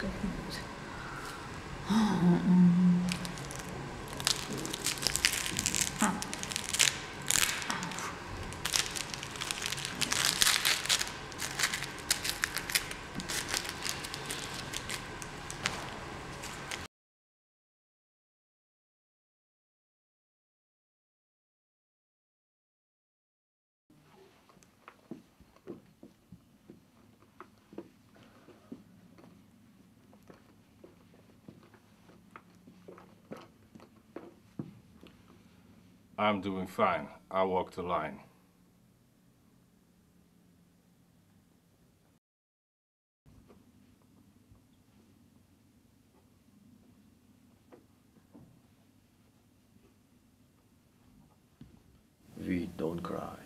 I'm doing fine. I walk the line. We don't cry.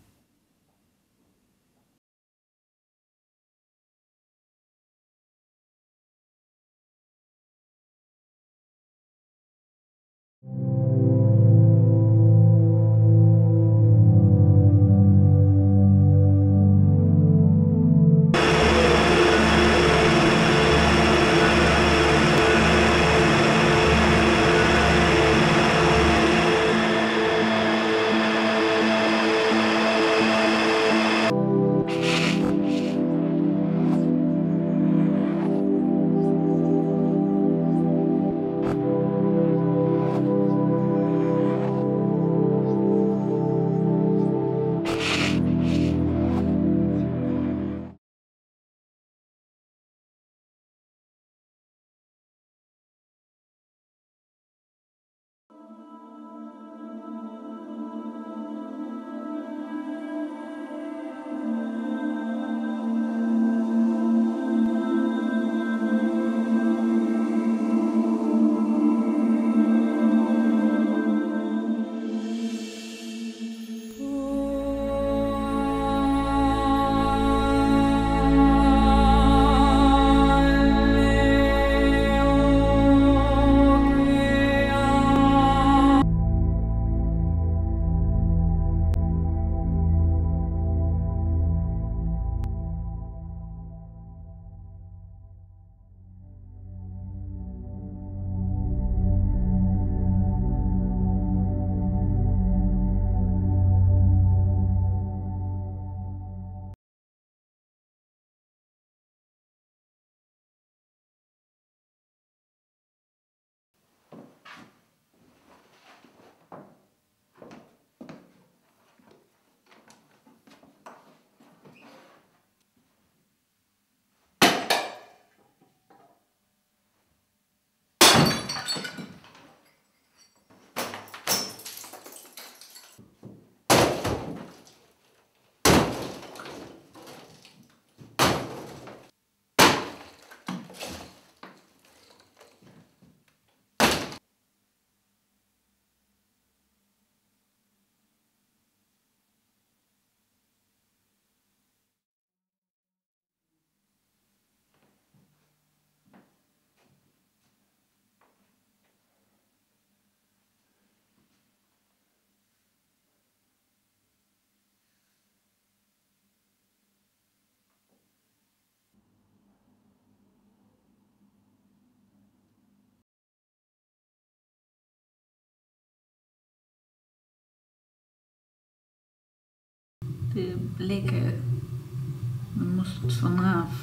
De blikken moest vanaf.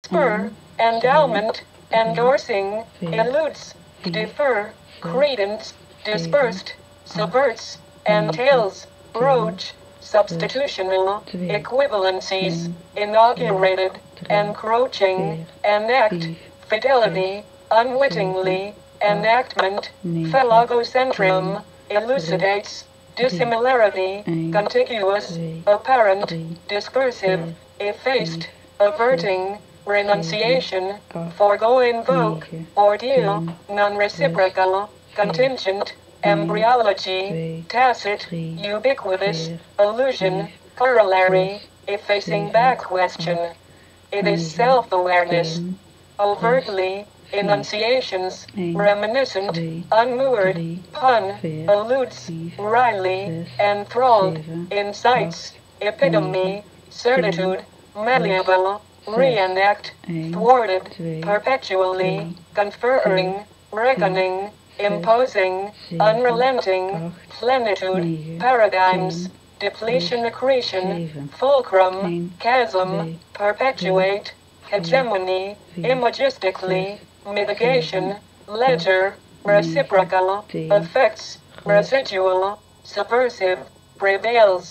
spur, endowment, endorsing, eludes, defer, credence, dispersed, subverts, entails, broach, substitutional, equivalencies, inaugurated, encroaching, enact, fidelity, unwittingly, enactment, philogocentrum, elucidates, dissimilarity, contiguous, apparent, discursive, effaced, averting, renunciation, forego invoke, ordeal, non-reciprocal, contingent, embryology, tacit, ubiquitous, allusion, corollary, effacing back question. It is self-awareness. Overtly, enunciations, reminiscent, unmoored, pun, alludes, wryly, enthralled, incites, epitome, certitude, malleable, reenact, thwarted, perpetually, conferring, reckoning, imposing, unrelenting, plenitude, paradigms, depletion accretion, fulcrum, chasm, perpetuate, hegemony, imagistically, mitigation, ledger, reciprocal, effects, residual, subversive, prevails.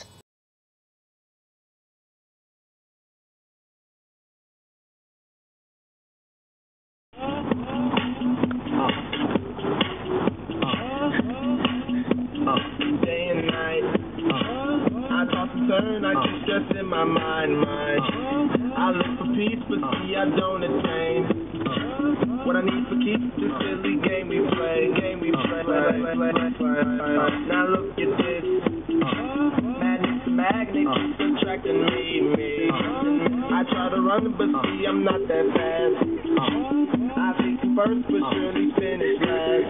Day and night, I toss and turn, I keep stress in my mind. I look for peace, but see I don't attain. What I need for keeps this silly game we play. Now look at this, madness to magnet keeps attracting me. I try to run, but see I'm not that fast. I think first, but surely finish last.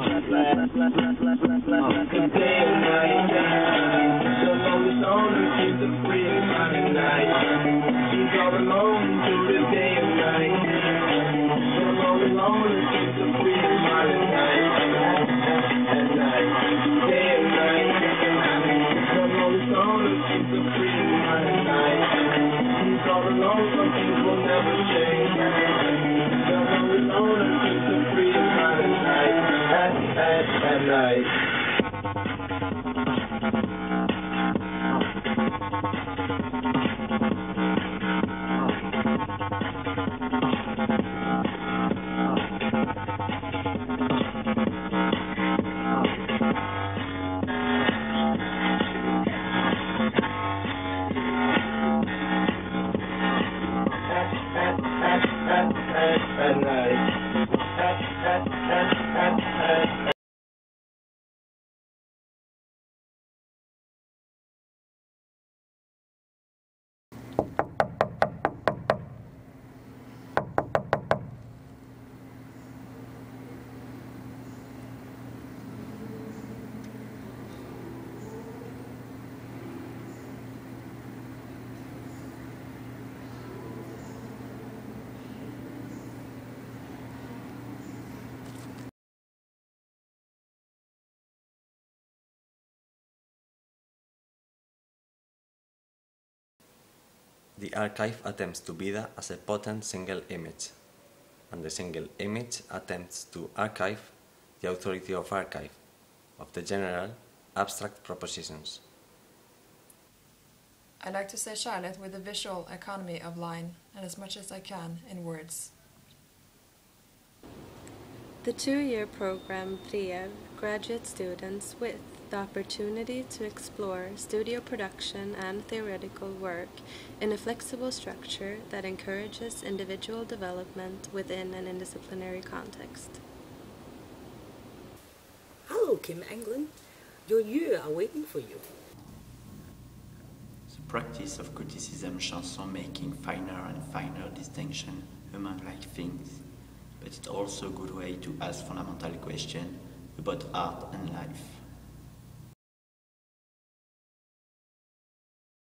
Cause day and night, the lonely loner keeps the free and night. He's all alone through the day and night. The lonely loner keeps the free and night. At night, day and night. The lonely loner keeps the free and night. He's all alone, some things will never change. The lonely loner keeps the free and night. At night. The archive attempts to be as a potent single image, and the single image attempts to archive the authority of archive, of the general, abstract propositions. I like to say Charlotte with the visual economy of line, and as much as I can in words. The two-year program PREV graduate students with the opportunity to explore studio production and theoretical work in a flexible structure that encourages individual development within an interdisciplinary context. Hello, Kim Anglin. Your year are waiting for you. The practice of criticism chanson making finer and finer distinction among like things, but it's also a good way to ask fundamental questions about art and life.